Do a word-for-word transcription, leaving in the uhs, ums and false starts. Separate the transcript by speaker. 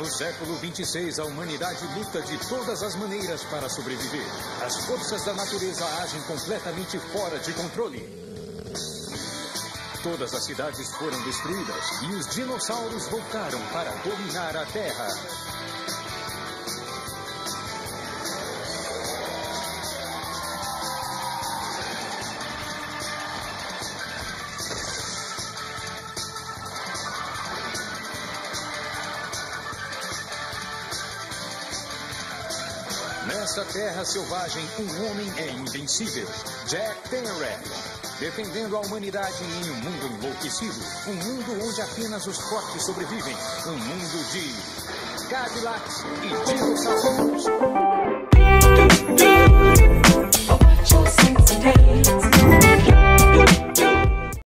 Speaker 1: No século vinte e seis, a humanidade luta de todas as maneiras para sobreviver. As forças da natureza agem completamente fora de controle. Todas as cidades foram destruídas e os dinossauros voltaram para dominar a Terra. Nessa terra selvagem, um homem é invencível, Jack Penrod, defendendo a humanidade em um mundo enlouquecido, um mundo onde apenas os fortes sobrevivem, um mundo de Cadillacs e dinossauros.